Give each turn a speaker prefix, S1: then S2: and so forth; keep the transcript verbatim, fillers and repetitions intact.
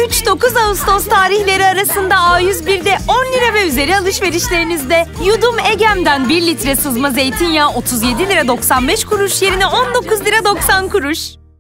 S1: üç dokuz Ağustos tarihleri arasında A yüz bir'de on lira ve üzeri alışverişlerinizde Yudum Egem'den bir litre sızma zeytinyağı otuz yedi lira doksan beş kuruş yerine on dokuz lira doksan kuruş.